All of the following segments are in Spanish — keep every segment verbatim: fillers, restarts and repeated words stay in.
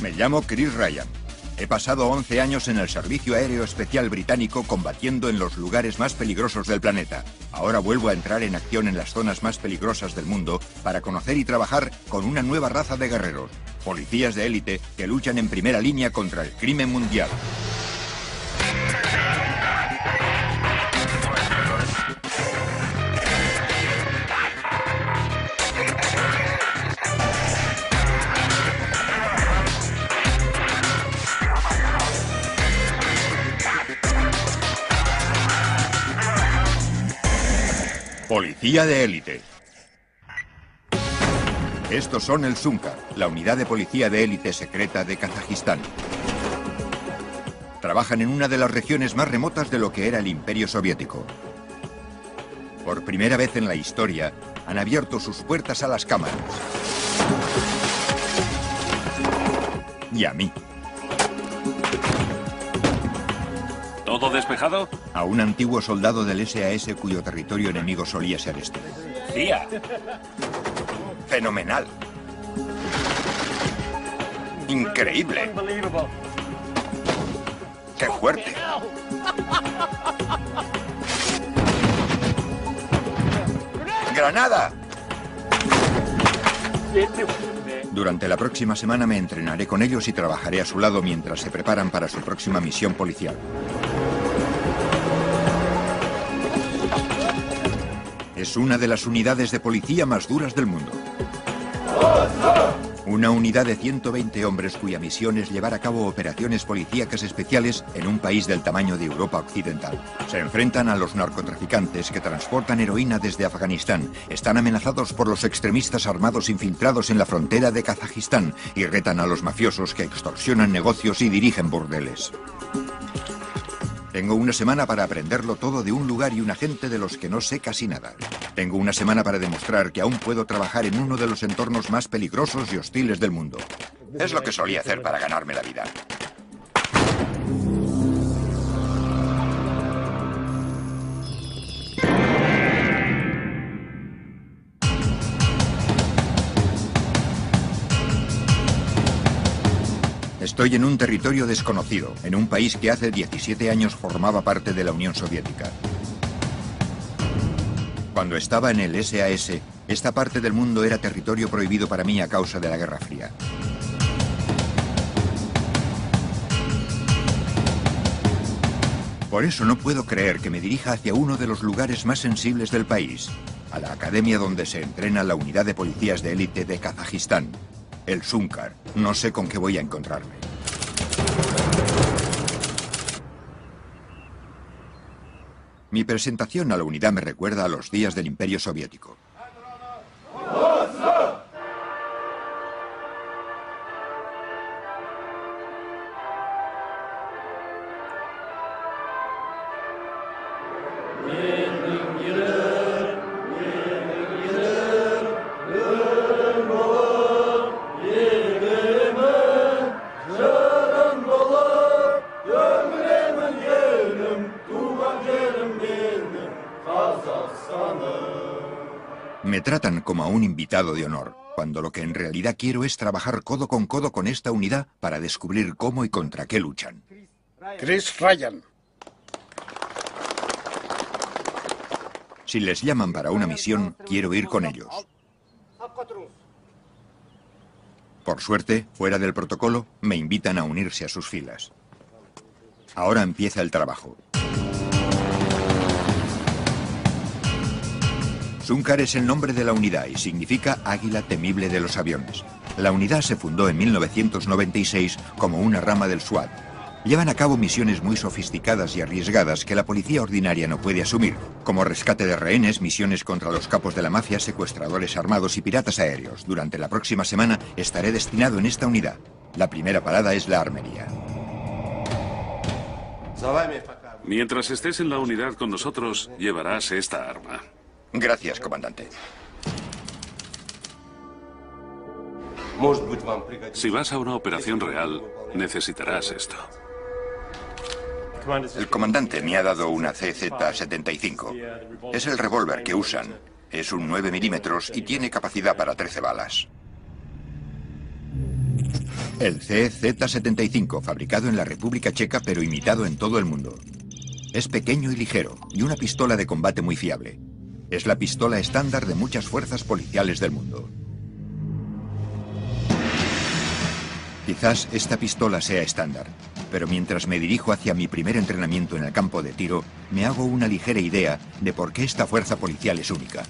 Me llamo Chris Ryan. He pasado once años en el Servicio Aéreo Especial Británico combatiendo en los lugares más peligrosos del planeta. Ahora vuelvo a entrar en acción en las zonas más peligrosas del mundo para conocer y trabajar con una nueva raza de guerreros, policías de élite que luchan en primera línea contra el crimen mundial. Policía de élite. Estos son el Zuncar, la unidad de policía de élite secreta de Kazajistán. Trabajan en una de las regiones más remotas de lo que era el Imperio Soviético. Por primera vez en la historia, han abierto sus puertas a las cámaras. Y a mí. ¿Todo despejado? A un antiguo soldado del ese a ese cuyo territorio enemigo solía ser este. C I A. Fenomenal. Increíble. ¡Qué fuerte! ¡Granada! Durante la próxima semana me entrenaré con ellos y trabajaré a su lado mientras se preparan para su próxima misión policial. Es una de las unidades de policía más duras del mundo. Una unidad de ciento veinte hombres cuya misión es llevar a cabo operaciones policíacas especiales en un país del tamaño de Europa Occidental. Se enfrentan a los narcotraficantes que transportan heroína desde Afganistán, están amenazados por los extremistas armados infiltrados en la frontera de Kazajistán y retan a los mafiosos que extorsionan negocios y dirigen burdeles. Tengo una semana para aprenderlo todo de un lugar y una gente de los que no sé casi nada. Tengo una semana para demostrar que aún puedo trabajar en uno de los entornos más peligrosos y hostiles del mundo. Es lo que solía hacer para ganarme la vida. Estoy en un territorio desconocido, en un país que hace diecisiete años formaba parte de la Unión Soviética. Cuando estaba en el ese a ese, esta parte del mundo era territorio prohibido para mí a causa de la Guerra Fría. Por eso no puedo creer que me dirija hacia uno de los lugares más sensibles del país, a la academia donde se entrena la unidad de policías de élite de Kazajistán. El Zuncar. No sé con qué voy a encontrarme. Mi presentación a la unidad me recuerda a los días del Imperio Soviético. Me tratan como a un invitado de honor, cuando lo que en realidad quiero es trabajar codo con codo con esta unidad para descubrir cómo y contra qué luchan. Chris Ryan. Si les llaman para una misión, quiero ir con ellos. Por suerte, fuera del protocolo, me invitan a unirse a sus filas. Ahora empieza el trabajo. Zuncar es el nombre de la unidad y significa águila temible de los aviones. La unidad se fundó en mil novecientos noventa y seis como una rama del SWAT. Llevan a cabo misiones muy sofisticadas y arriesgadas que la policía ordinaria no puede asumir, como rescate de rehenes, misiones contra los capos de la mafia, secuestradores armados y piratas aéreos. Durante la próxima semana estaré destinado en esta unidad. La primera parada es la armería. Mientras estés en la unidad con nosotros, llevarás esta arma. Gracias, comandante. Si vas a una operación real, necesitarás esto. El comandante me ha dado una C Z setenta y cinco. Es el revólver que usan. Es un nueve milímetros y tiene capacidad para trece balas. El C Z setenta y cinco, fabricado en la República Checa pero imitado en todo el mundo. Es pequeño y ligero, y una pistola de combate muy fiable. Es la pistola estándar de muchas fuerzas policiales del mundo. Quizás esta pistola sea estándar, pero mientras me dirijo hacia mi primer entrenamiento en el campo de tiro, me hago una ligera idea de por qué esta fuerza policial es única.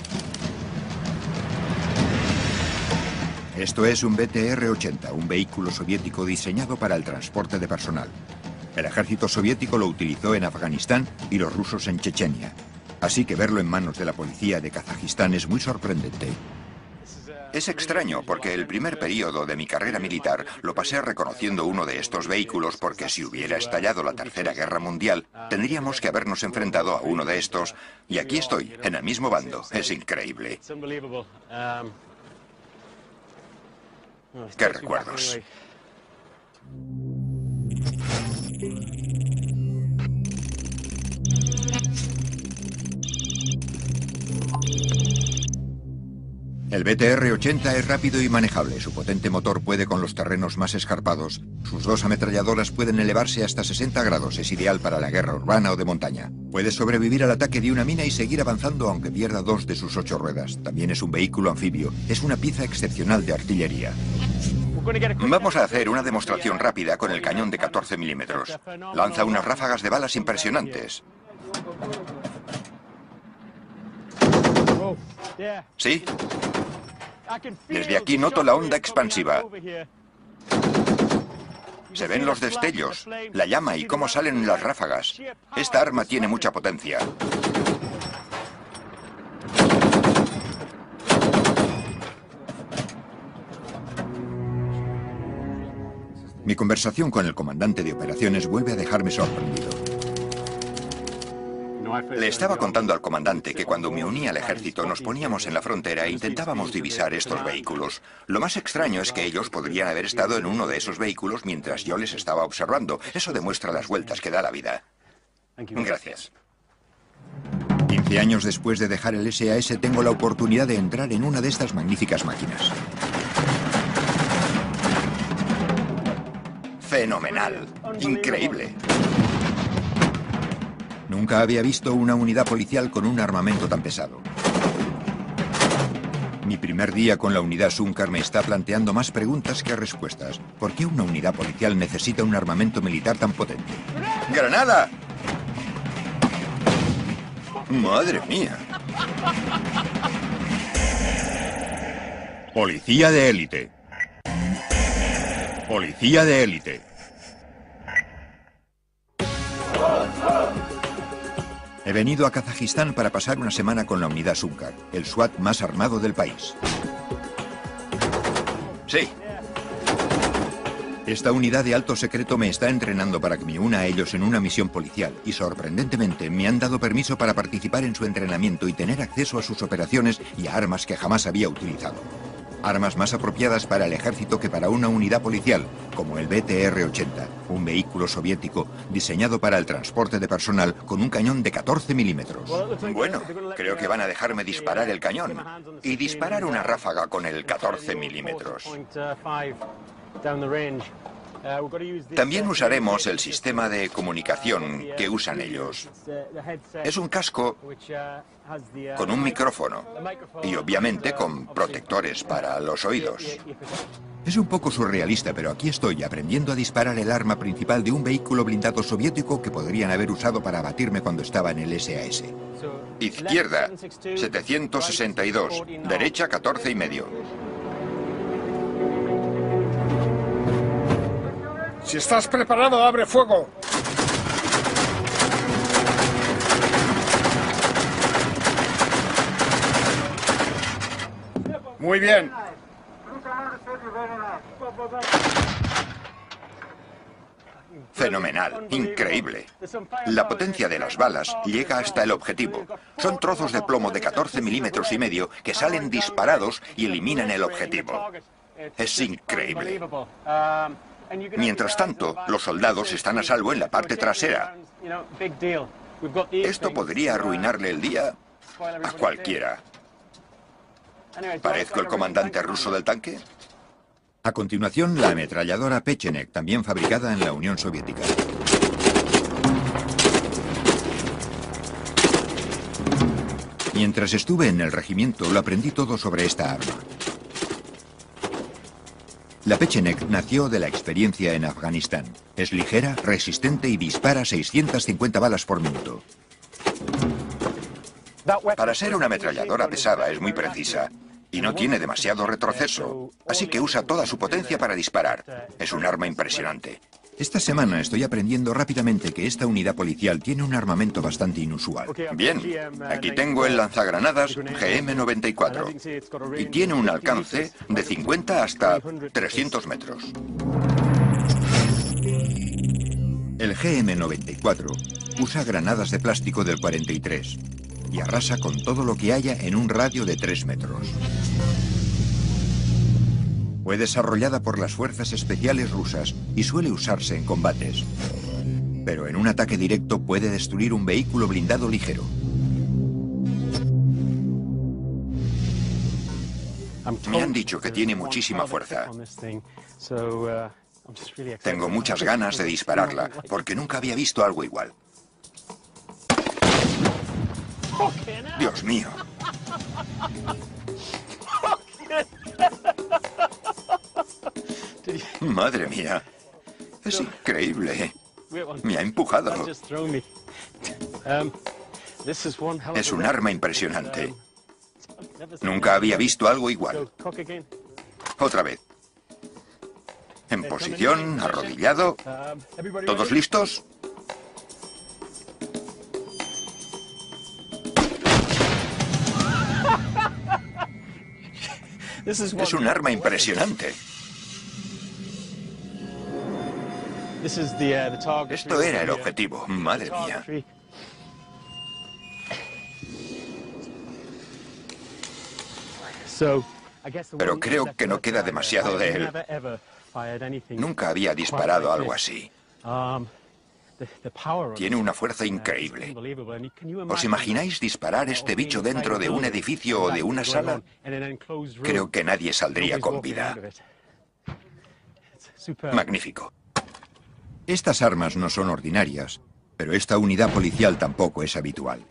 Esto es un B T R ochenta, un vehículo soviético diseñado para el transporte de personal. El ejército soviético lo utilizó en Afganistán y los rusos en Chechenia. Así que verlo en manos de la policía de Kazajistán es muy sorprendente. Es extraño porque el primer periodo de mi carrera militar lo pasé reconociendo uno de estos vehículos porque si hubiera estallado la Tercera Guerra Mundial, tendríamos que habernos enfrentado a uno de estos y aquí estoy, en el mismo bando. Es increíble. ¡Qué recuerdos! El B T R ochenta es rápido y manejable. Su potente motor puede con los terrenos más escarpados. Sus dos ametralladoras pueden elevarse hasta sesenta grados. Es ideal para la guerra urbana o de montaña. Puede sobrevivir al ataque de una mina y seguir avanzando aunque pierda dos de sus ocho ruedas. También es un vehículo anfibio. Es una pieza excepcional de artillería. Vamos a hacer una demostración rápida con el cañón de catorce milímetros. Lanza unas ráfagas de balas impresionantes. ¿Sí? Desde aquí noto la onda expansiva. Se ven los destellos, la llama y cómo salen las ráfagas. Esta arma tiene mucha potencia. Mi conversación con el comandante de operaciones vuelve a dejarme sorprendido. Le estaba contando al comandante que cuando me uní al ejército nos poníamos en la frontera e intentábamos divisar estos vehículos. Lo más extraño es que ellos podrían haber estado en uno de esos vehículos mientras yo les estaba observando. Eso demuestra las vueltas que da la vida. Gracias. quince años después de dejar el S A S tengo la oportunidad de entrar en una de estas magníficas máquinas. Fenomenal. Increíble. Nunca había visto una unidad policial con un armamento tan pesado. Mi primer día con la unidad Sunkar me está planteando más preguntas que respuestas. ¿Por qué una unidad policial necesita un armamento militar tan potente? ¡Granada! ¡Madre mía! Policía de élite. Policía de élite. He venido a Kazajistán para pasar una semana con la unidad Sunkar, el SWAT más armado del país. Sí. Esta unidad de alto secreto me está entrenando para que me una a ellos en una misión policial y sorprendentemente me han dado permiso para participar en su entrenamiento y tener acceso a sus operaciones y a armas que jamás había utilizado. Armas más apropiadas para el ejército que para una unidad policial, como el B T R ochenta, un vehículo soviético diseñado para el transporte de personal con un cañón de catorce milímetros. Bueno, creo que van a dejarme disparar el cañón y disparar una ráfaga con el catorce milímetros. También usaremos el sistema de comunicación que usan ellos. Es un casco con un micrófono y obviamente con protectores para los oídos. Es un poco surrealista, pero aquí estoy aprendiendo a disparar el arma principal de un vehículo blindado soviético que podrían haber usado para abatirme cuando estaba en el S A S. Izquierda, setecientos sesenta y dos. Derecha, catorce y medio. Si estás preparado, abre fuego. Muy bien. Fenomenal, increíble. La potencia de las balas llega hasta el objetivo. Son trozos de plomo de catorce milímetros y medio que salen disparados y eliminan el objetivo. Es increíble. Mientras tanto, los soldados están a salvo en la parte trasera. Esto podría arruinarle el día a cualquiera. ¿Parezco el comandante ruso del tanque? A continuación, la ametralladora Pechenek, también fabricada en la Unión Soviética. Mientras estuve en el regimiento, lo aprendí todo sobre esta arma. La Pechenek nació de la experiencia en Afganistán. Es ligera, resistente y dispara seiscientas cincuenta balas por minuto. Para ser una ametralladora pesada es muy precisa y no tiene demasiado retroceso, así que usa toda su potencia para disparar. Es un arma impresionante. Esta semana estoy aprendiendo rápidamente que esta unidad policial tiene un armamento bastante inusual. Bien, aquí tengo el lanzagranadas G M noventa y cuatro y tiene un alcance de cincuenta hasta trescientos metros. El G M noventa y cuatro usa granadas de plástico del cuarenta y tres y arrasa con todo lo que haya en un radio de tres metros. Fue desarrollada por las fuerzas especiales rusas y suele usarse en combates. Pero en un ataque directo puede destruir un vehículo blindado ligero. Me han dicho que tiene muchísima fuerza. Tengo muchas ganas de dispararla, porque nunca había visto algo igual. Dios mío. Madre mía. Es increíble. Me ha empujado. Es un arma impresionante. Nunca había visto algo igual. Otra vez. En posición, arrodillado. ¿Todos listos? Es un arma impresionante. Esto era el objetivo, madre mía. Pero creo que no queda demasiado de él. Nunca había disparado algo así. Tiene una fuerza increíble. ¿Os imagináis disparar este bicho dentro de un edificio o de una sala? Creo que nadie saldría con vida. Magnífico. Estas armas no son ordinarias, pero esta unidad policial tampoco es habitual.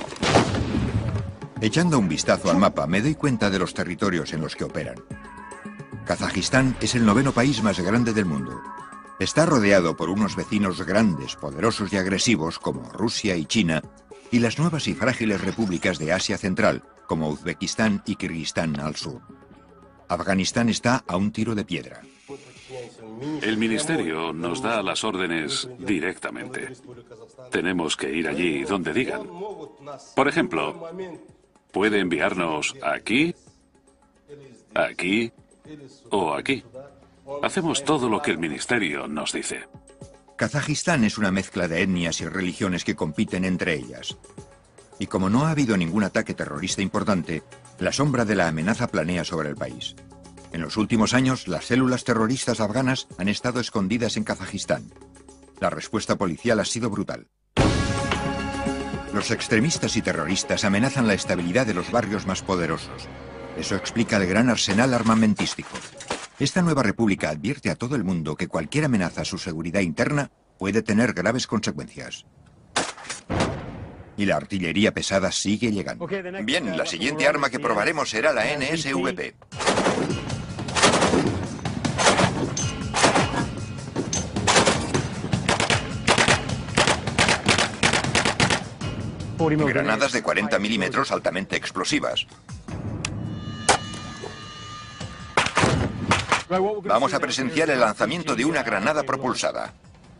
Echando un vistazo al mapa, me doy cuenta de los territorios en los que operan. Kazajistán es el noveno país más grande del mundo. Está rodeado por unos vecinos grandes, poderosos y agresivos como Rusia y China, y las nuevas y frágiles repúblicas de Asia Central, como Uzbekistán y Kirguistán al sur. Afganistán está a un tiro de piedra. El ministerio nos da las órdenes directamente. Tenemos que ir allí donde digan. Por ejemplo, puede enviarnos aquí, aquí o aquí. Hacemos todo lo que el ministerio nos dice. Kazajistán es una mezcla de etnias y religiones que compiten entre ellas. Y como no ha habido ningún ataque terrorista importante, la sombra de la amenaza planea sobre el país. En los últimos años, las células terroristas afganas han estado escondidas en Kazajistán. La respuesta policial ha sido brutal. Los extremistas y terroristas amenazan la estabilidad de los barrios más poderosos. Eso explica el gran arsenal armamentístico. Esta nueva república advierte a todo el mundo que cualquier amenaza a su seguridad interna puede tener graves consecuencias. Y la artillería pesada sigue llegando. Bien, la siguiente arma que probaremos será la N S V P. Granadas de cuarenta milímetros altamente explosivas. Vamos a presenciar el lanzamiento de una granada propulsada.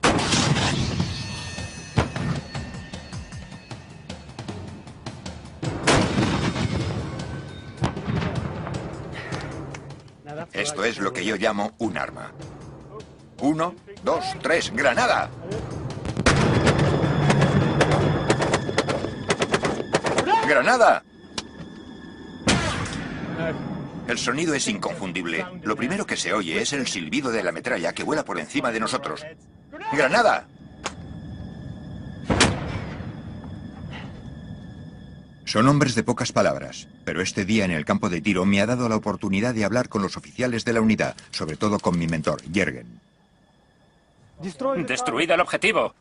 Esto es lo que yo llamo un arma. Uno, dos, tres, ¡granada! ¡Granada! El sonido es inconfundible. Lo primero que se oye es el silbido de la metralla que vuela por encima de nosotros. ¡Granada! Son hombres de pocas palabras, pero este día en el campo de tiro me ha dado la oportunidad de hablar con los oficiales de la unidad, sobre todo con mi mentor, Jürgen. Destruido el objetivo.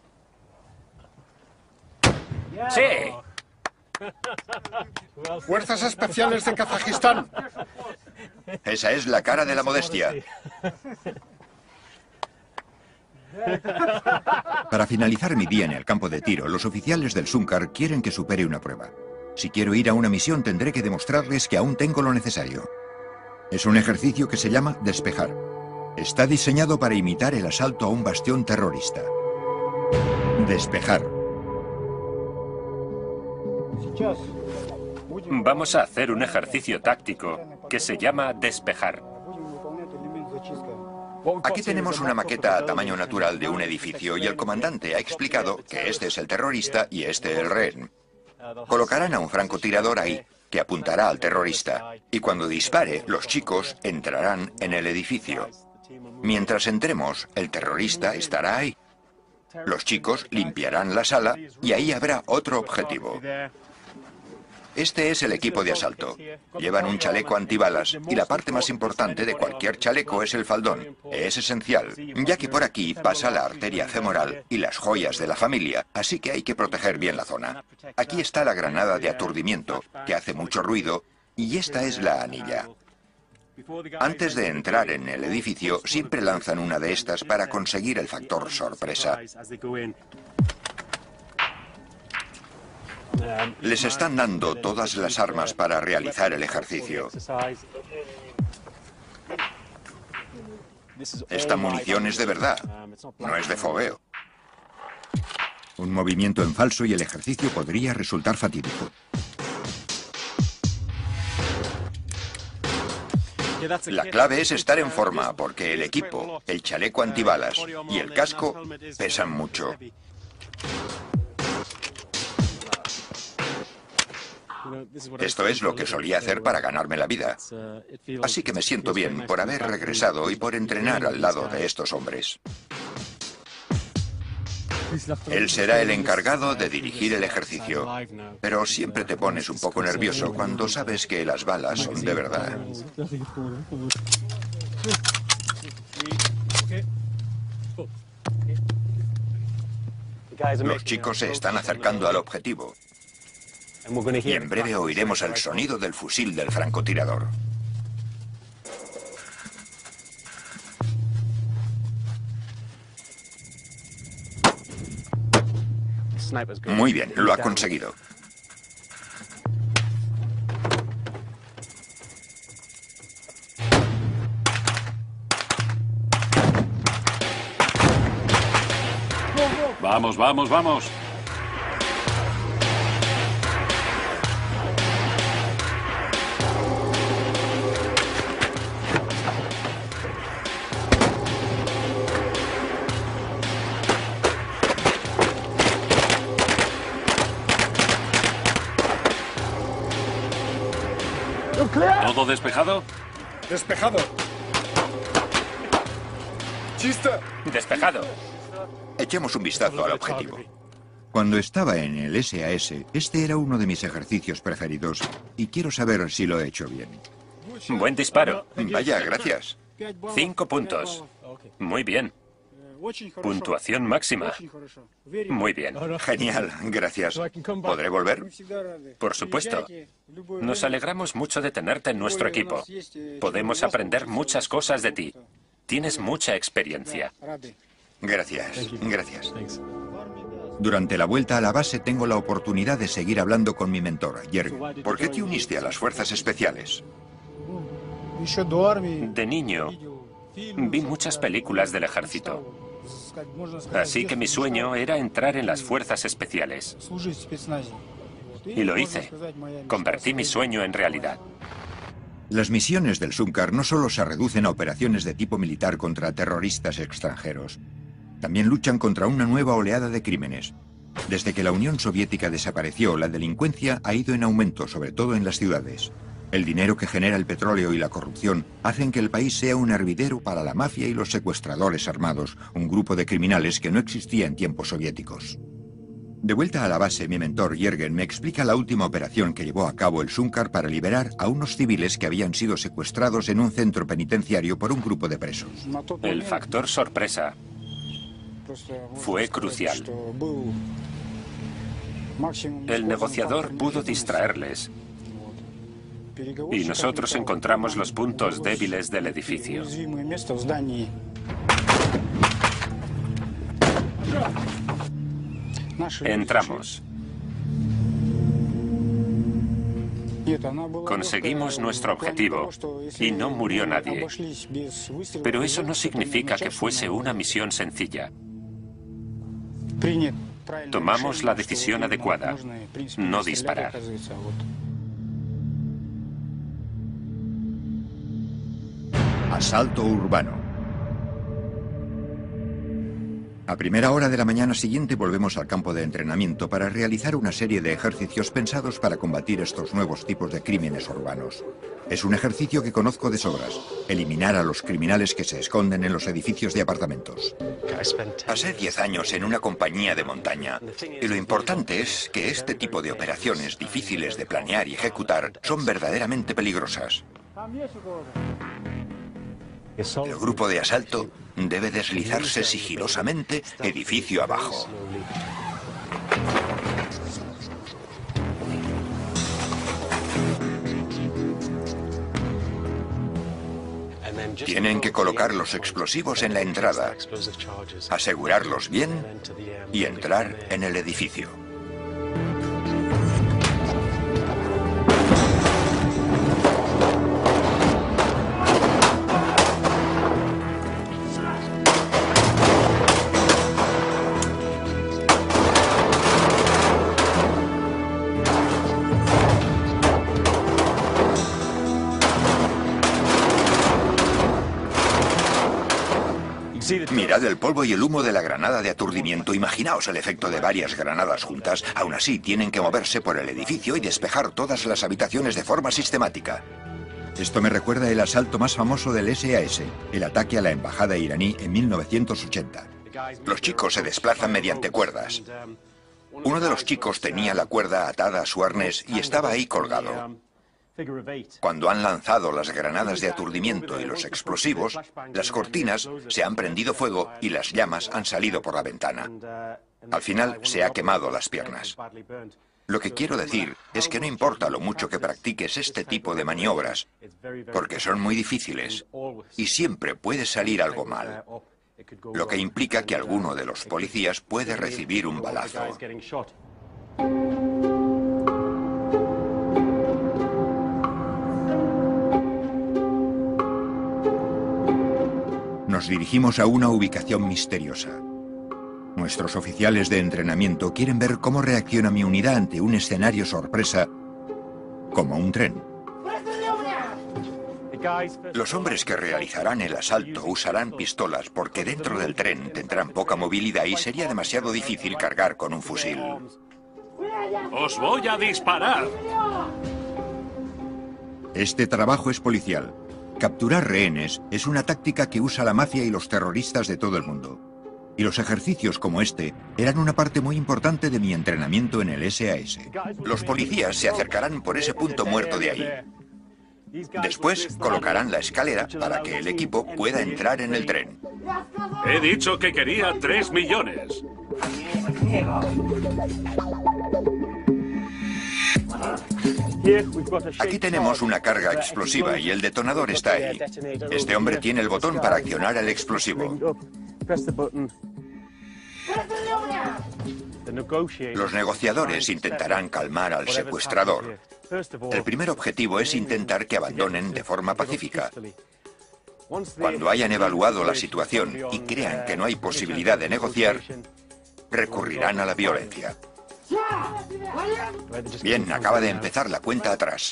¡Sí! Fuerzas Especiales de Kazajistán. Esa es la cara de la modestia. Para finalizar mi día en el campo de tiro, los oficiales del Sunkar quieren que supere una prueba. Si quiero ir a una misión, tendré que demostrarles que aún tengo lo necesario. Es un ejercicio que se llama despejar. Está diseñado para imitar el asalto a un bastión terrorista. Despejar. Vamos a hacer un ejercicio táctico que se llama despejar. Aquí tenemos una maqueta a tamaño natural de un edificio y el comandante ha explicado que este es el terrorista y este el rehén. Colocarán a un francotirador ahí, que apuntará al terrorista, y cuando dispare, los chicos entrarán en el edificio. Mientras entremos, el terrorista estará ahí. Los chicos limpiarán la sala y ahí habrá otro objetivo. Este es el equipo de asalto. Llevan un chaleco antibalas y la parte más importante de cualquier chaleco es el faldón. Es esencial, ya que por aquí pasa la arteria femoral y las joyas de la familia, así que hay que proteger bien la zona. Aquí está la granada de aturdimiento, que hace mucho ruido, y esta es la anilla. Antes de entrar en el edificio, siempre lanzan una de estas para conseguir el factor sorpresa. Les están dando todas las armas para realizar el ejercicio. Esta munición es de verdad, no es de fogueo. Un movimiento en falso y el ejercicio podría resultar fatídico. La clave es estar en forma, porque el equipo, el chaleco antibalas y el casco pesan mucho. Esto es lo que solía hacer para ganarme la vida. Así que me siento bien por haber regresado y por entrenar al lado de estos hombres. Él será el encargado de dirigir el ejercicio, pero siempre te pones un poco nervioso cuando sabes que las balas son de verdad. Los chicos se están acercando al objetivo. Y en breve oiremos el sonido del fusil del francotirador. Muy bien, lo ha conseguido. Vamos, vamos, vamos. ¿Todo despejado? Despejado. Chista. Despejado. Echemos un vistazo al objetivo. Cuando estaba en el S A S, este era uno de mis ejercicios preferidos y quiero saber si lo he hecho bien. Buen disparo. Vaya, gracias. Cinco puntos. Muy bien. Puntuación máxima. Muy bien. Genial, gracias. ¿Podré volver? Por supuesto. Nos alegramos mucho de tenerte en nuestro equipo. Podemos aprender muchas cosas de ti. Tienes mucha experiencia. Gracias, gracias. Durante la vuelta a la base tengo la oportunidad de seguir hablando con mi mentor, Jürgen. ¿Por qué te uniste a las fuerzas especiales? De niño, vi muchas películas del ejército. Así que mi sueño era entrar en las fuerzas especiales. Y lo hice. Convertí mi sueño en realidad. Las misiones del Sunkar no solo se reducen a operaciones de tipo militar contra terroristas extranjeros. También luchan contra una nueva oleada de crímenes. Desde que la Unión Soviética desapareció, la delincuencia ha ido en aumento, sobre todo en las ciudades. El dinero que genera el petróleo y la corrupción hacen que el país sea un hervidero para la mafia y los secuestradores armados, un grupo de criminales que no existía en tiempos soviéticos. De vuelta a la base, mi mentor Jürgen me explica la última operación que llevó a cabo el Sunkar para liberar a unos civiles que habían sido secuestrados en un centro penitenciario por un grupo de presos. El factor sorpresa fue crucial. El negociador pudo distraerles y nosotros encontramos los puntos débiles del edificio. Entramos. Conseguimos nuestro objetivo y no murió nadie. Pero eso no significa que fuese una misión sencilla. Tomamos la decisión adecuada: no disparar. Asalto urbano. A primera hora de la mañana siguiente volvemos al campo de entrenamiento para realizar una serie de ejercicios pensados para combatir estos nuevos tipos de crímenes urbanos. Es un ejercicio que conozco de sobras: eliminar a los criminales que se esconden en los edificios de apartamentos. Pasé diez años en una compañía de montaña y lo importante es que este tipo de operaciones difíciles de planear y ejecutar son verdaderamente peligrosas. El grupo de asalto debe deslizarse sigilosamente edificio abajo. Tienen que colocar los explosivos en la entrada, asegurarlos bien y entrar en el edificio. Mirad el polvo y el humo de la granada de aturdimiento. Imaginaos el efecto de varias granadas juntas. Aún así, tienen que moverse por el edificio y despejar todas las habitaciones de forma sistemática. Esto me recuerda el asalto más famoso del ese a ese, el ataque a la embajada iraní en mil novecientos ochenta. Los chicos se desplazan mediante cuerdas. Uno de los chicos tenía la cuerda atada a su arnés y estaba ahí colgado. Cuando han lanzado las granadas de aturdimiento y los explosivos, las cortinas se han prendido fuego y las llamas han salido por la ventana. Al final se ha quemado las piernas. Lo que quiero decir es que no importa lo mucho que practiques este tipo de maniobras, porque son muy difíciles y siempre puede salir algo mal, lo que implica que alguno de los policías puede recibir un balazo. Nos dirigimos a una ubicación misteriosa. Nuestros oficiales de entrenamiento quieren ver cómo reacciona mi unidad ante un escenario sorpresa, como un tren. Los hombres que realizarán el asalto usarán pistolas porque dentro del tren tendrán poca movilidad y sería demasiado difícil cargar con un fusil. ¡Os voy a disparar! Este trabajo es policial. Capturar rehenes es una táctica que usa la mafia y los terroristas de todo el mundo. Y los ejercicios como este eran una parte muy importante de mi entrenamiento en el ese a ese. Los policías se acercarán por ese punto muerto de ahí. Después colocarán la escalera para que el equipo pueda entrar en el tren. He dicho que quería tres millones. Aquí tenemos una carga explosiva y el detonador está ahí. Este hombre tiene el botón para accionar el explosivo. Los negociadores intentarán calmar al secuestrador. El primer objetivo es intentar que abandonen de forma pacífica. Cuando hayan evaluado la situación y crean que no hay posibilidad de negociar, recurrirán a la violencia. Bien, acaba de empezar la cuenta atrás.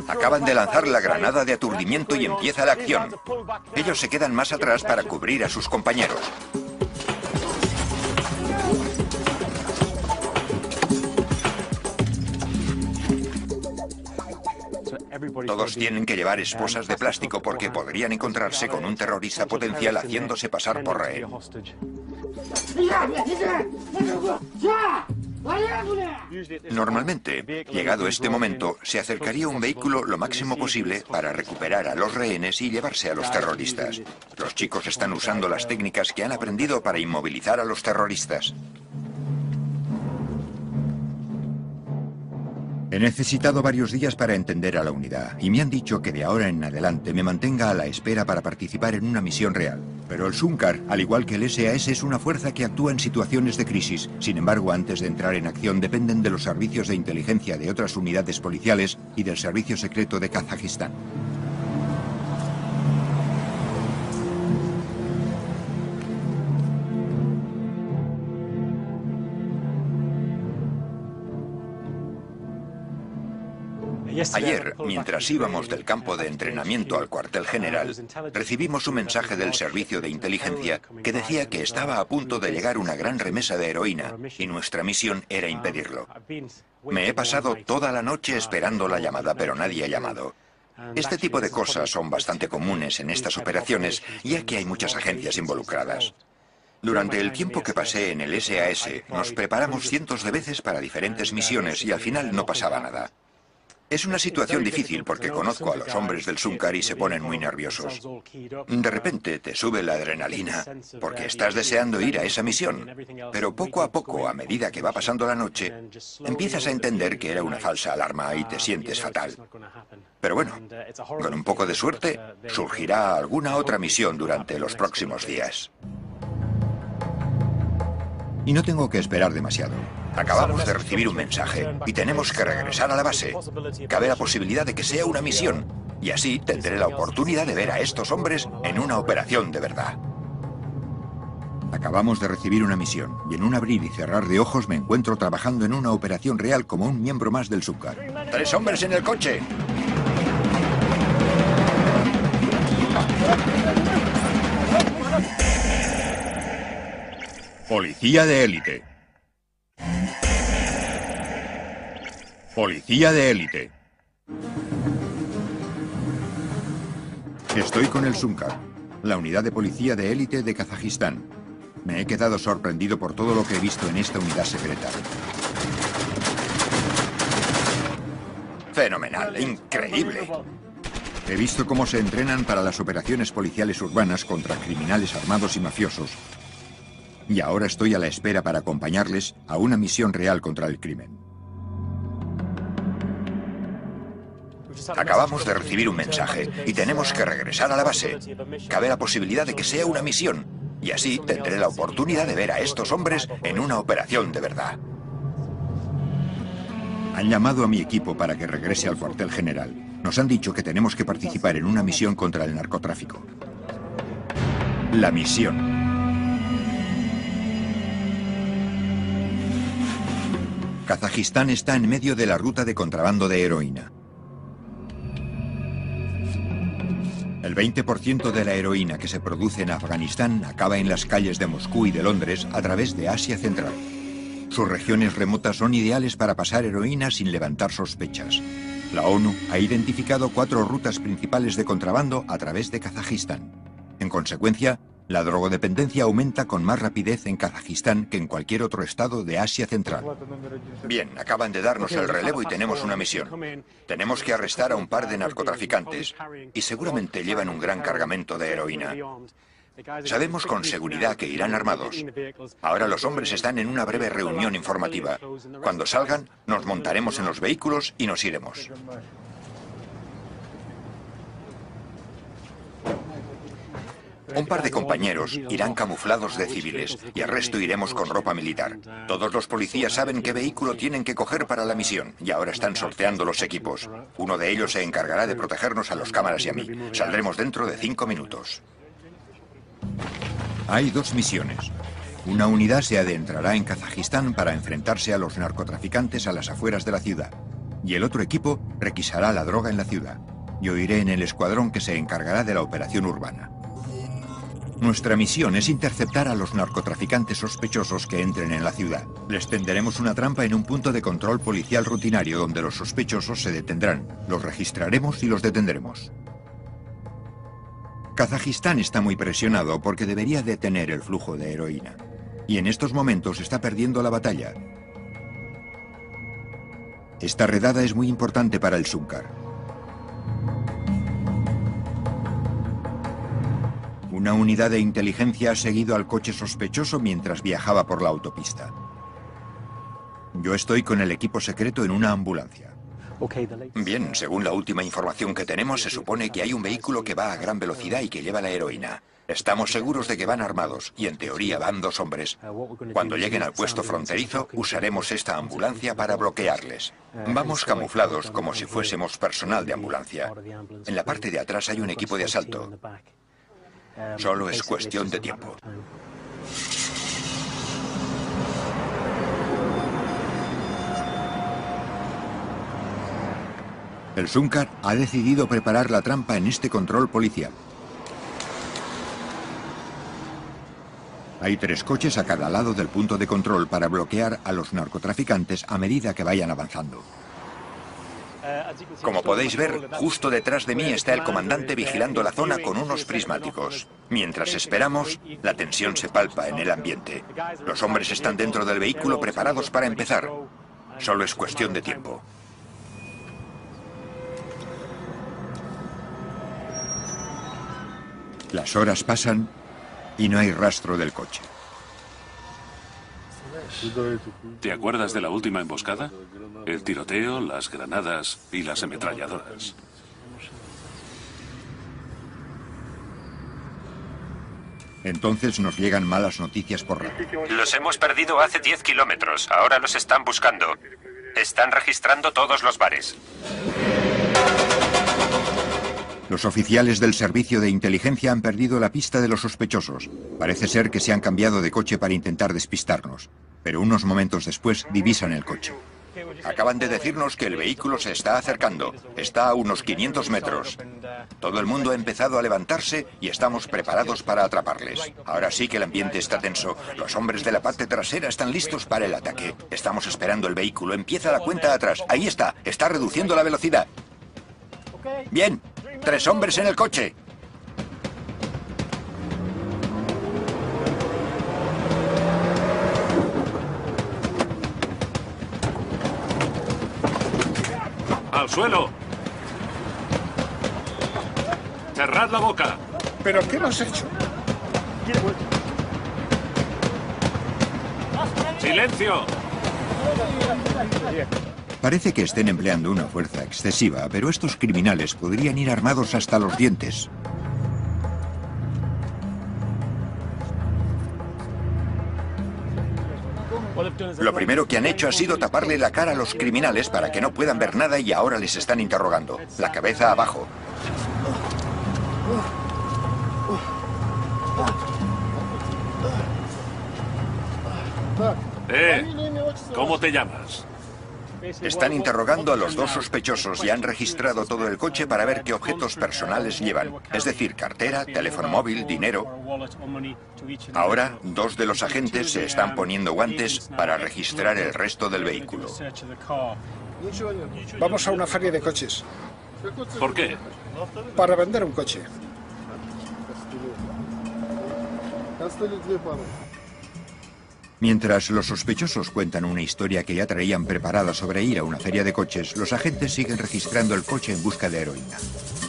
Acaban de lanzar la granada de aturdimiento y empieza la acción. Ellos se quedan más atrás para cubrir a sus compañeros. Todos tienen que llevar esposas de plástico porque podrían encontrarse con un terrorista potencial haciéndose pasar por rehén. Normalmente, llegado este momento, se acercaría un vehículo lo máximo posible para recuperar a los rehenes y llevarse a los terroristas. Los chicos están usando las técnicas que han aprendido para inmovilizar a los terroristas. He necesitado varios días para entender a la unidad y me han dicho que de ahora en adelante me mantenga a la espera para participar en una misión real. Pero el SUNCAR, al igual que el S A S, es una fuerza que actúa en situaciones de crisis. Sin embargo, antes de entrar en acción dependen de los servicios de inteligencia de otras unidades policiales y del servicio secreto de Kazajistán. Ayer, mientras íbamos del campo de entrenamiento al cuartel general, recibimos un mensaje del servicio de inteligencia que decía que estaba a punto de llegar una gran remesa de heroína y nuestra misión era impedirlo. Me he pasado toda la noche esperando la llamada, pero nadie ha llamado. Este tipo de cosas son bastante comunes en estas operaciones, ya que hay muchas agencias involucradas. Durante el tiempo que pasé en el S A S, nos preparamos cientos de veces para diferentes misiones y al final no pasaba nada. Es una situación difícil porque conozco a los hombres del SUNCAR y se ponen muy nerviosos. De repente te sube la adrenalina porque estás deseando ir a esa misión. Pero poco a poco, a medida que va pasando la noche, empiezas a entender que era una falsa alarma y te sientes fatal. Pero bueno, con un poco de suerte, surgirá alguna otra misión durante los próximos días. Y no tengo que esperar demasiado. Acabamos de recibir un mensaje y tenemos que regresar a la base. Cabe la posibilidad de que sea una misión y así tendré la oportunidad de ver a estos hombres en una operación de verdad. Acabamos de recibir una misión y en un abrir y cerrar de ojos me encuentro trabajando en una operación real como un miembro más del SUNCAR. ¡Tres hombres en el coche! Policía de élite. Policía de élite. Estoy con el SUNCAR, la unidad de policía de élite de Kazajistán. Me he quedado sorprendido por todo lo que he visto en esta unidad secreta. Fenomenal, increíble. He visto cómo se entrenan para las operaciones policiales urbanas contra criminales armados y mafiosos. Y ahora estoy a la espera para acompañarles a una misión real contra el crimen. Acabamos de recibir un mensaje y tenemos que regresar a la base. Cabe la posibilidad de que sea una misión y así tendré la oportunidad de ver a estos hombres en una operación de verdad. Han llamado a mi equipo para que regrese al cuartel general. Nos han dicho que tenemos que participar en una misión contra el narcotráfico. La misión. Kazajistán está en medio de la ruta de contrabando de heroína. El veinte por ciento de la heroína que se produce en Afganistán acaba en las calles de Moscú y de Londres a través de Asia Central. Sus regiones remotas son ideales para pasar heroína sin levantar sospechas. La ONU ha identificado cuatro rutas principales de contrabando a través de Kazajistán. En consecuencia, la drogodependencia aumenta con más rapidez en Kazajistán que en cualquier otro estado de Asia Central. Bien, acaban de darnos el relevo y tenemos una misión. Tenemos que arrestar a un par de narcotraficantes y seguramente llevan un gran cargamento de heroína. Sabemos con seguridad que irán armados. Ahora los hombres están en una breve reunión informativa. Cuando salgan, nos montaremos en los vehículos y nos iremos. Un par de compañeros irán camuflados de civiles y el resto iremos con ropa militar. Todos los policías saben qué vehículo tienen que coger para la misión y ahora están sorteando los equipos. Uno de ellos se encargará de protegernos a los cámaras y a mí. Saldremos dentro de cinco minutos. Hay dos misiones. Una unidad se adentrará en Kazajistán para enfrentarse a los narcotraficantes a las afueras de la ciudad. y el otro equipo requisará la droga en la ciudad. Yo iré en el escuadrón que se encargará de la operación urbana. Nuestra misión es interceptar a los narcotraficantes sospechosos que entren en la ciudad. Les tenderemos una trampa en un punto de control policial rutinario donde los sospechosos se detendrán. Los registraremos y los detendremos. Kazajistán está muy presionado porque debería detener el flujo de heroína. Y en estos momentos está perdiendo la batalla. Esta redada es muy importante para el Sunkar. Una unidad de inteligencia ha seguido al coche sospechoso mientras viajaba por la autopista. Yo estoy con el equipo secreto en una ambulancia. Bien, según la última información que tenemos, se supone que hay un vehículo que va a gran velocidad y que lleva la heroína. Estamos seguros de que van armados, y en teoría van dos hombres. Cuando lleguen al puesto fronterizo, usaremos esta ambulancia para bloquearles. Vamos camuflados como si fuésemos personal de ambulancia. En la parte de atrás hay un equipo de asalto. Solo es cuestión de tiempo. El Sunkar ha decidido preparar la trampa en este control policial. Hay tres coches a cada lado del punto de control para bloquear a los narcotraficantes a medida que vayan avanzando. Como podéis ver, justo detrás de mí está el comandante vigilando la zona con unos prismáticos. Mientras esperamos, la tensión se palpa en el ambiente. Los hombres están dentro del vehículo preparados para empezar. Solo es cuestión de tiempo. Las horas pasan y no hay rastro del coche. ¿Te acuerdas de la última emboscada? El tiroteo, las granadas y las ametralladoras. Entonces nos llegan malas noticias por radio. Los hemos perdido hace diez kilómetros. Ahora los están buscando. Están registrando todos los bares. Los oficiales del servicio de inteligencia han perdido la pista de los sospechosos. Parece ser que se han cambiado de coche para intentar despistarnos. Pero unos momentos después divisan el coche. Acaban de decirnos que el vehículo se está acercando. Está a unos quinientos metros. Todo el mundo ha empezado a levantarse y estamos preparados para atraparles. Ahora sí que el ambiente está tenso. Los hombres de la parte trasera están listos para el ataque. Estamos esperando el vehículo. Empieza la cuenta atrás. Ahí está. Está reduciendo la velocidad. Bien. Tres hombres en el coche. ¡Al suelo! ¡Cerrad la boca! ¿Pero qué hemos hecho? ¡Silencio! Parece que estén empleando una fuerza excesiva, pero estos criminales podrían ir armados hasta los dientes. Lo primero que han hecho ha sido taparle la cara a los criminales para que no puedan ver nada y ahora les están interrogando. La cabeza abajo. ¡Eh! ¿Cómo te llamas? Están interrogando a los dos sospechosos y han registrado todo el coche para ver qué objetos personales llevan. Es decir, cartera, teléfono móvil, dinero. Ahora, dos de los agentes se están poniendo guantes para registrar el resto del vehículo. Vamos a una feria de coches. ¿Por qué? Para vender un coche. Mientras los sospechosos cuentan una historia que ya traían preparada sobre ir a una feria de coches, los agentes siguen registrando el coche en busca de heroína.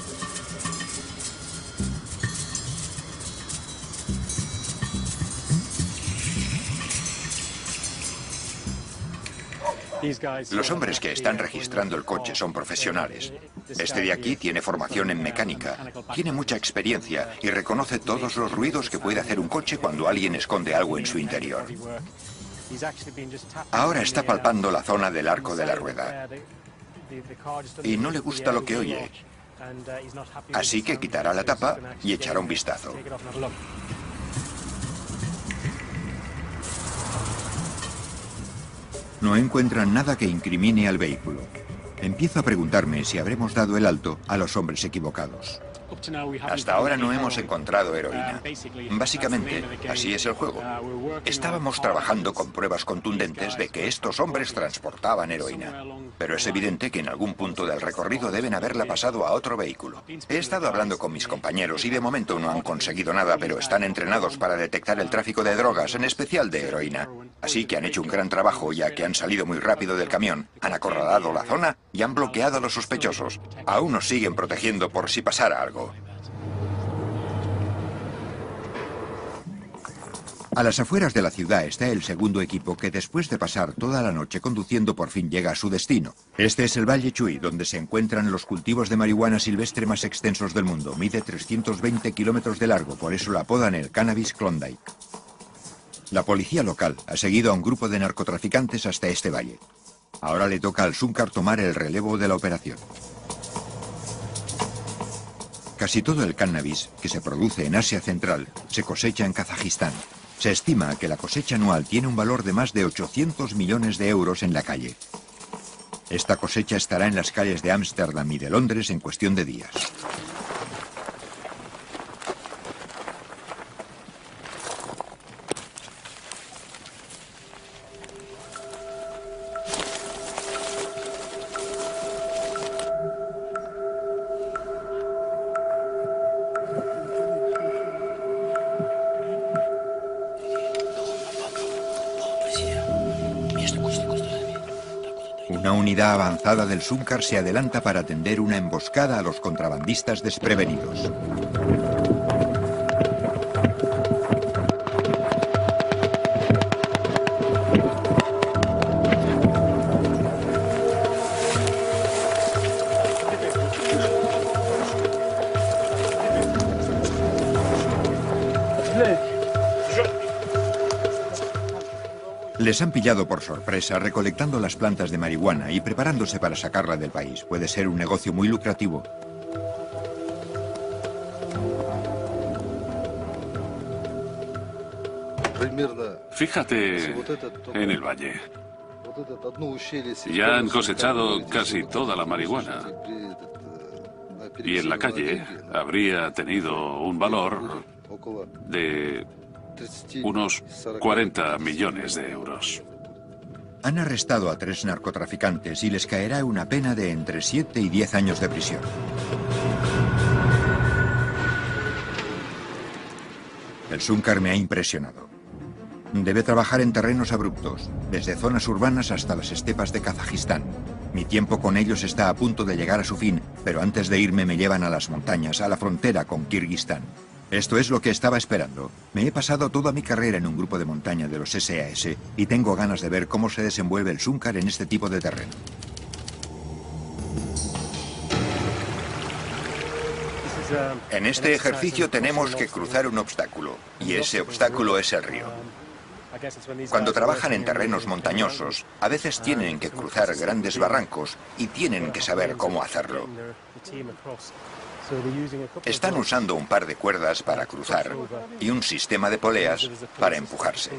Los hombres que están registrando el coche son profesionales. Este de aquí tiene formación en mecánica, tiene mucha experiencia y reconoce todos los ruidos que puede hacer un coche cuando alguien esconde algo en su interior. Ahora está palpando la zona del arco de la rueda y no le gusta lo que oye, así que quitará la tapa y echará un vistazo. No encuentran nada que incrimine al vehículo. Empiezo a preguntarme si habremos dado el alto a los hombres equivocados. Hasta ahora no hemos encontrado heroína. Básicamente, así es el juego. Estábamos trabajando con pruebas contundentes de que estos hombres transportaban heroína. Pero es evidente que en algún punto del recorrido deben haberla pasado a otro vehículo. He estado hablando con mis compañeros y de momento no han conseguido nada, pero están entrenados para detectar el tráfico de drogas, en especial de heroína. Así que han hecho un gran trabajo, ya que han salido muy rápido del camión, han acorralado la zona y han bloqueado a los sospechosos. Aún nos siguen protegiendo por si pasara algo. A las afueras de la ciudad está el segundo equipo que después de pasar toda la noche conduciendo por fin llega a su destino. Este es el Valle Chuy, donde se encuentran los cultivos de marihuana silvestre más extensos del mundo. Mide trescientos veinte kilómetros de largo, por eso la apodan el Cannabis Klondike. La policía local ha seguido a un grupo de narcotraficantes hasta este valle. Ahora le toca al Sunkar tomar el relevo de la operación. Casi todo el cannabis que se produce en Asia Central se cosecha en Kazajistán. Se estima que la cosecha anual tiene un valor de más de ochocientos millones de euros en la calle. Esta cosecha estará en las calles de Ámsterdam y de Londres en cuestión de días. Una unidad avanzada del Sunkar se adelanta para tender una emboscada a los contrabandistas desprevenidos. Les han pillado por sorpresa recolectando las plantas de marihuana y preparándose para sacarla del país. Puede ser un negocio muy lucrativo. Fíjate en el valle. Ya han cosechado casi toda la marihuana. Y en la calle habría tenido un valor de unos cuarenta millones de euros. Han arrestado a tres narcotraficantes y les caerá una pena de entre siete y diez años de prisión. El Sunkar me ha impresionado. Debe trabajar en terrenos abruptos, desde zonas urbanas hasta las estepas de Kazajistán. Mi tiempo con ellos está a punto de llegar a su fin, pero antes de irme me llevan a las montañas, a la frontera con Kirguistán. Esto es lo que estaba esperando. Me he pasado toda mi carrera en un grupo de montaña de los ese a ese y tengo ganas de ver cómo se desenvuelve el Sunkar en este tipo de terreno. En este ejercicio tenemos que cruzar un obstáculo, y ese obstáculo es el río. Cuando trabajan en terrenos montañosos, a veces tienen que cruzar grandes barrancos y tienen que saber cómo hacerlo. Están usando un par de cuerdas para cruzar y un sistema de poleas para empujarse.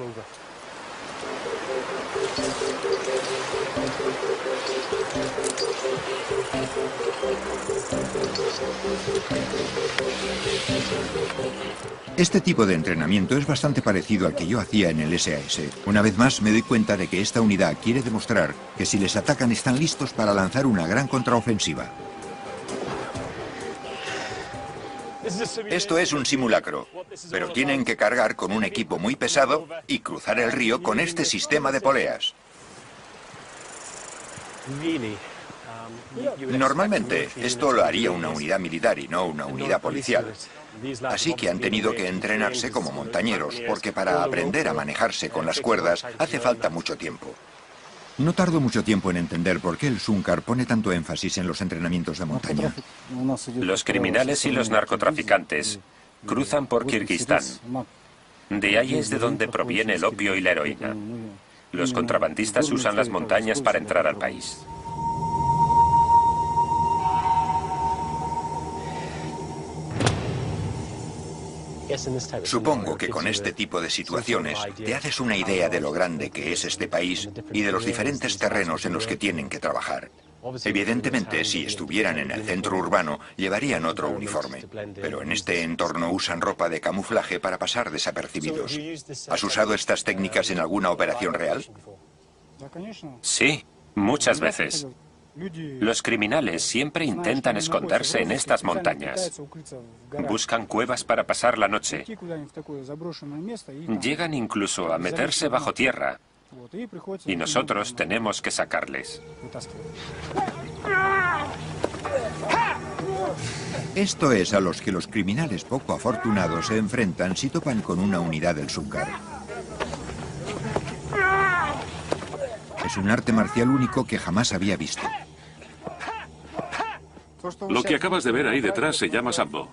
Este tipo de entrenamiento es bastante parecido al que yo hacía en el ese a ese. Una vez más me doy cuenta de que esta unidad quiere demostrar que si les atacan están listos para lanzar una gran contraofensiva. Esto es un simulacro, pero tienen que cargar con un equipo muy pesado y cruzar el río con este sistema de poleas. Normalmente, esto lo haría una unidad militar y no una unidad policial. Así que han tenido que entrenarse como montañeros, porque para aprender a manejarse con las cuerdas hace falta mucho tiempo. No tardo mucho tiempo en entender por qué el Sunkar pone tanto énfasis en los entrenamientos de montaña. Los criminales y los narcotraficantes cruzan por Kirguistán. De ahí es de donde proviene el opio y la heroína. Los contrabandistas usan las montañas para entrar al país. Supongo que con este tipo de situaciones te haces una idea de lo grande que es este país y de los diferentes terrenos en los que tienen que trabajar. Evidentemente, si estuvieran en el centro urbano, llevarían otro uniforme, pero en este entorno usan ropa de camuflaje para pasar desapercibidos. ¿Has usado estas técnicas en alguna operación real? Sí, muchas veces. Los criminales siempre intentan esconderse en estas montañas. Buscan cuevas para pasar la noche. Llegan incluso a meterse bajo tierra. Y nosotros tenemos que sacarles. Esto es a los que los criminales poco afortunados se enfrentan si topan con una unidad del Sungkar. Es un arte marcial único que jamás había visto. Lo que acabas de ver ahí detrás se llama sambo.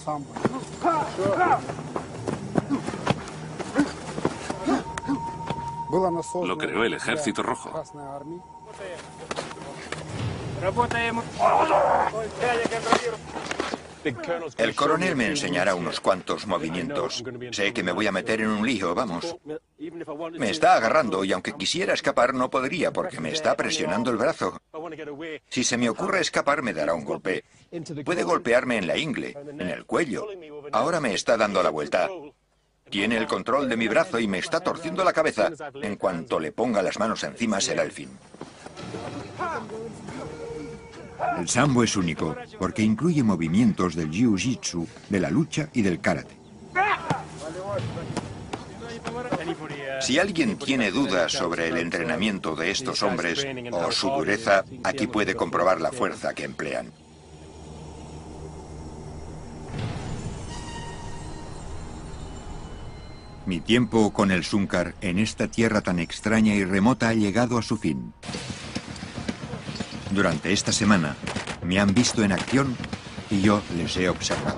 Lo creó el Ejército Rojo. El coronel me enseñará unos cuantos movimientos. Sé que me voy a meter en un lío, vamos. Me está agarrando y aunque quisiera escapar no podría porque me está presionando el brazo. Si se me ocurre escapar me dará un golpe. Puede golpearme en la ingle, en el cuello. Ahora me está dando la vuelta. Tiene el control de mi brazo y me está torciendo la cabeza. En cuanto le ponga las manos encima será el fin. El sambo es único porque incluye movimientos del jiu-jitsu, de la lucha y del karate. Si alguien tiene dudas sobre el entrenamiento de estos hombres o su dureza, aquí puede comprobar la fuerza que emplean. Mi tiempo con el Sungkar en esta tierra tan extraña y remota ha llegado a su fin. Durante esta semana me han visto en acción y yo les he observado.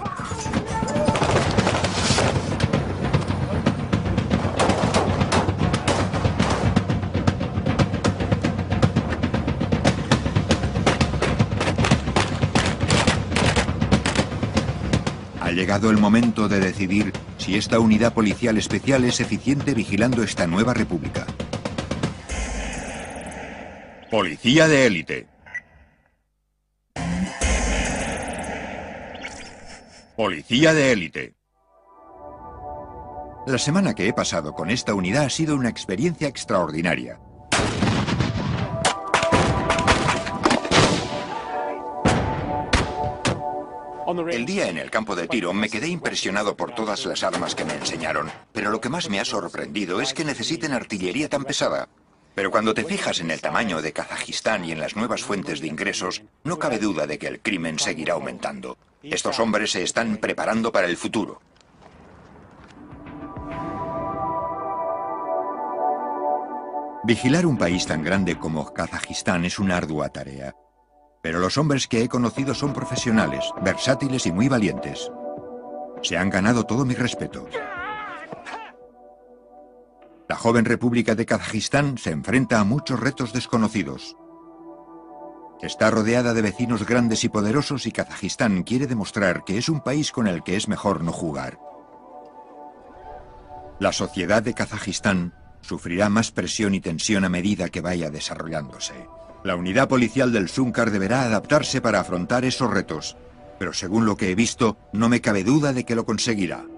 Ha llegado el momento de decidir si esta unidad policial especial es eficiente vigilando esta nueva república. Policía de élite. Policía de élite. La semana que he pasado con esta unidad ha sido una experiencia extraordinaria. El día en el campo de tiro me quedé impresionado por todas las armas que me enseñaron, pero lo que más me ha sorprendido es que necesiten artillería tan pesada. Pero cuando te fijas en el tamaño de Kazajistán y en las nuevas fuentes de ingresos, no cabe duda de que el crimen seguirá aumentando. Estos hombres se están preparando para el futuro. Vigilar un país tan grande como Kazajistán es una ardua tarea. Pero los hombres que he conocido son profesionales, versátiles y muy valientes. Se han ganado todo mi respeto. La joven República de Kazajistán se enfrenta a muchos retos desconocidos. Está rodeada de vecinos grandes y poderosos y Kazajistán quiere demostrar que es un país con el que es mejor no jugar. La sociedad de Kazajistán sufrirá más presión y tensión a medida que vaya desarrollándose. La unidad policial del Sungkar deberá adaptarse para afrontar esos retos, pero según lo que he visto, no me cabe duda de que lo conseguirá.